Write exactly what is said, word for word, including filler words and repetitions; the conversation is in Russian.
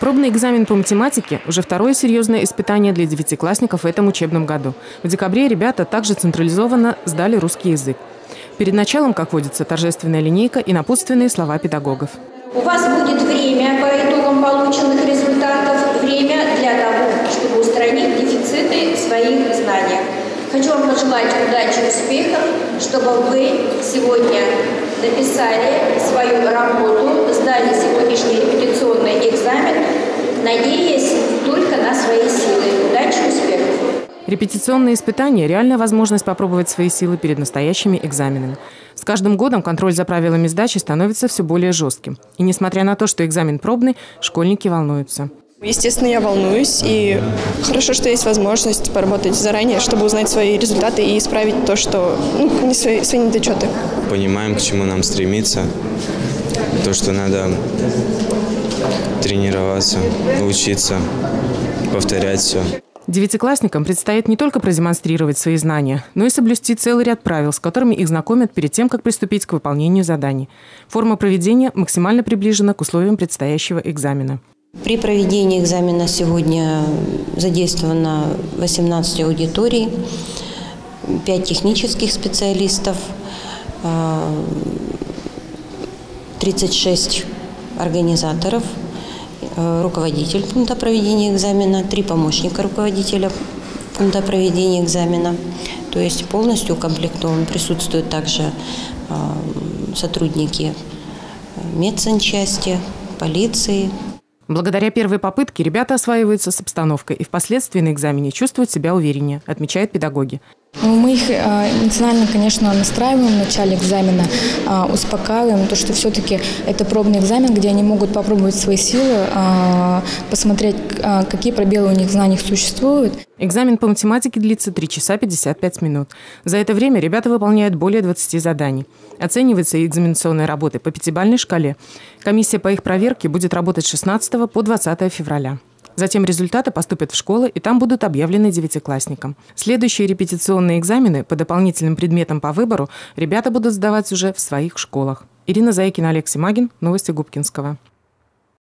Пробный экзамен по математике – уже второе серьезное испытание для девятиклассников в этом учебном году. В декабре ребята также централизованно сдали русский язык. Перед началом, как водится, торжественная линейка и напутственные слова педагогов. У вас будет время по итогам полученных результатов, время для того, чтобы устранить дефициты в своих знаниях. Хочу вам пожелать удачи и успехов, чтобы вы сегодня написали свою работу, сдали сегодняшний репетиционный экзамен, надеясь только на свои силы. Удачи и успехов! Репетиционные испытания – реальная возможность попробовать свои силы перед настоящими экзаменами. С каждым годом контроль за правилами сдачи становится все более жестким. И несмотря на то, что экзамен пробный, школьники волнуются. Естественно, я волнуюсь, и хорошо, что есть возможность поработать заранее, чтобы узнать свои результаты и исправить то, что ну, не свои, свои недочеты. Понимаем, к чему нам стремиться, то, что надо тренироваться, учиться, повторять все. Девятиклассникам предстоит не только продемонстрировать свои знания, но и соблюсти целый ряд правил, с которыми их знакомят перед тем, как приступить к выполнению заданий. Форма проведения максимально приближена к условиям предстоящего экзамена. При проведении экзамена сегодня задействовано восемнадцать аудиторий, пять технических специалистов, тридцать шесть организаторов, руководитель пункта проведения экзамена, три помощника руководителя пункта проведения экзамена. То есть полностью укомплектован. Присутствуют также сотрудники медсанчасти, полиции. Благодаря первой попытке ребята осваиваются с обстановкой и впоследствии на экзамене чувствуют себя увереннее, отмечают педагоги. Мы их эмоционально, конечно, настраиваем в начале экзамена, успокаиваем, то, что все-таки это пробный экзамен, где они могут попробовать свои силы, посмотреть, какие пробелы у них в знаниях существуют. Экзамен по математике длится три часа пятьдесят пять минут. За это время ребята выполняют более двадцати заданий. Оценивается экзаменационная работа по пятибалльной шкале. Комиссия по их проверке будет работать с шестнадцатого по двадцатое февраля. Затем результаты поступят в школы, и там будут объявлены девятиклассникам. Следующие репетиционные экзамены по дополнительным предметам по выбору ребята будут сдавать уже в своих школах. Ирина Заикина, Алексей Магин. Новости Губкинского.